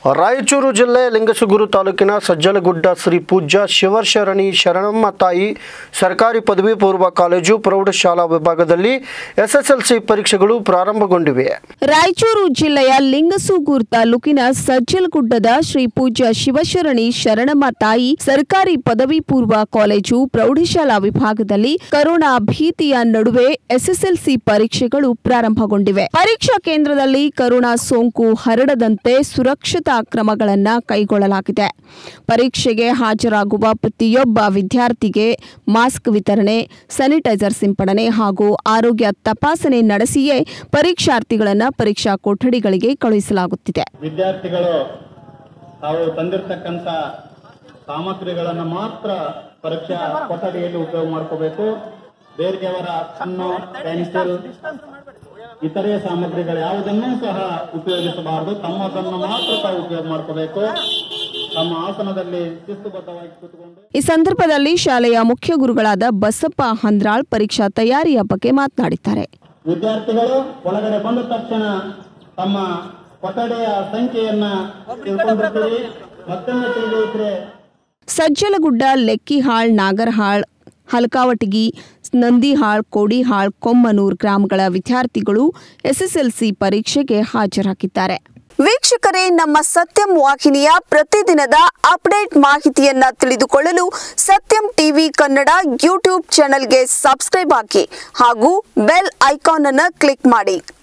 ರಾಯಚೂರು ಜಿಲ್ಲೆ ಲಿಂಗಸೂಗೂರು ತಾಲೂಕಿನ ಸಜ್ಜಲಗುಡ್ಡ ಶ್ರೀ ಪೂಜ್ಯ ಶಿವಶರಣಿ ಶರಣಮ್ಮ ತಾಯಿ ಸರ್ಕಾರಿ ಪದವಿ ಪೂರ್ವ ಕಾಲೇಜು ಪ್ರೌಢಶಾಲಾ ವಿಭಾಗದಲ್ಲಿ ಎಸ್ಎಸ್ಎಲ್ಸಿ ಪರೀಕ್ಷೆಗಳು ಪ್ರಾರಂಭಗೊಂಡಿವೆ. ರಾಯಚೂರು ಜಿಲ್ಲೆಯ ಲಿಂಗಸೂಗೂರು ತಾಲೂಕಿನ ಸಜ್ಜಲಗುಡ್ಡದ ಶ್ರೀ ಪೂಜ್ಯ ಶಿವಶರಣಿ ಶರಣಮ್ಮ ತಾಯಿ ಸರ್ಕಾರಿ ಪದವಿ ಪೂರ್ವ ಕಾಲೇಜು ಪ್ರೌಢಶಾಲಾ ವಿಭಾಗದಲ್ಲಿ ಕೊರೋನಾ ಭೀತಿಯ ನಡುವೆ ಎಸ್ಎಸ್ಎಲ್ಸಿ ಪರೀಕ್ಷೆಗಳು ಪ್ರಾರಂಭಗೊಂಡಿವೆ. ಪರೀಕ್ಷಾ ಕೇಂದ್ರದಲ್ಲಿ ಕೊರೋನಾ ಸೋಂಕು ಹರಡದಂತೆ ಸುರಕ್ಷತಾ ಕ್ರಮಗಳನ್ನು ಕೈಗೊಳ್ಳಲಾಗಿದೆ. ಪರೀಕ್ಷೆಗೆ ಹಾಜರಾಗುವ ಪ್ರತಿಯೊಬ್ಬ ವಿದ್ಯಾರ್ಥಿಗೆ ಮಾಸ್ಕ್ ವಿತರಣೆ, ಸ್ಯಾನಿಟೈಸರ್ ಸಿಂಪಡಣೆ ಹಾಗೂ ಆರೋಗ್ಯ ತಪಾಸಣೆ ನಡೆಸಿಯೇ ಪರೀಕ್ಷಾರ್ಥಿಗಳನ್ನು ಪರೀಕ್ಷಾ ಕೊಠಡಿಗಳಿಗೆ ಕಳುಹಿಸಲಾಗುತ್ತಿದೆ. ವಿದ್ಯಾರ್ಥಿಗಳು ತಾವು ತಂದಿರತಕ್ಕಂತ ಸಾಮಗ್ರಿಗಳನ್ನು ಮಾತ್ರ ಪರೀಕ್ಷಾ ಕೊಠಡಿಯಲ್ಲಿ ಉಪಯೋಗ ಮಾಡ್ಕೋಬೇಕು. ಬೇರೆಯವರ ಪೆನ್ನು, ಪೆನ್ಸಿಲ್, ಇತರೆ ಸಾಮಗ್ರಿಗಳು ಯಾವುದನ್ನೂ ಸಹ ಉಪಯೋಗಿಸಬಾರದು. ತಮ್ಮದನ್ನು ಮಾತ್ರ ತಾವು ಉಪಯೋಗ ಮಾಡ್ಕೋಬೇಕು. ತಮ್ಮ ಆಸನದಲ್ಲಿ ಶಿಸ್ತುಬದ್ಧವಾಗಿ ಕೂತ್ಕೊಂಡು. ಈ ಸಂದರ್ಭದಲ್ಲಿ ಶಾಲೆಯ ಮುಖ್ಯ ಗುರುಗಳಾದ ಬಸಪ್ಪ ಹಂದ್ರಾಳ್ ಪರೀಕ್ಷಾ ತಯಾರಿಯ ಬಗ್ಗೆ ಮಾತನಾಡಿದ್ದಾರೆ. ವಿದ್ಯಾರ್ಥಿಗಳು ಒಳಗಡೆ ಬಂದ ತಕ್ಷಣ ತಮ್ಮ ಕೊಠಡಿಯ ಸಂಖ್ಯೆಯನ್ನ ತಿಳ್ಕೊಂಡಿರ್ತೀರಿ. ಮತ್ತೊಮ್ಮೆ ತಿಳಿದಿದ್ರೆ ಸಜ್ಜಲಗುಡ್ಡ, ಲೆಕ್ಕಿಹಾಳ್, ನಾಗರಹಾಳ್, ಹಲಕಾವಟಗಿ, ನಂದಿಹಾಳ್, ಕೋಡಿಹಾಳ್, ಕೊಮ್ಮನೂರ್ ಗ್ರಾಮಗಳ ವಿದ್ಯಾರ್ಥಿಗಳು ಎಸ್ಎಸ್ಎಲ್ಸಿ ಪರೀಕ್ಷೆಗೆ ಹಾಜರಾಗಿದ್ದಾರೆ. ವೀಕ್ಷಕರೇ, ನಮ್ಮ ಸತ್ಯಂ ವಾಹಿನಿಯ ಪ್ರತಿದಿನದ ಅಪ್ಡೇಟ್ ಮಾಹಿತಿಯನ್ನ ತಿಳಿದುಕೊಳ್ಳಲು ಸತ್ಯಂ ಟಿವಿ ಕನ್ನಡ ಯೂಟ್ಯೂಬ್ ಚಾನೆಲ್ಗೆ ಸಬ್ಸ್ಕ್ರೈಬ್ ಆಗಿ ಹಾಗೂ ಬೆಲ್ ಐಕಾನ್ ಅನ್ನು ಕ್ಲಿಕ್ ಮಾಡಿ.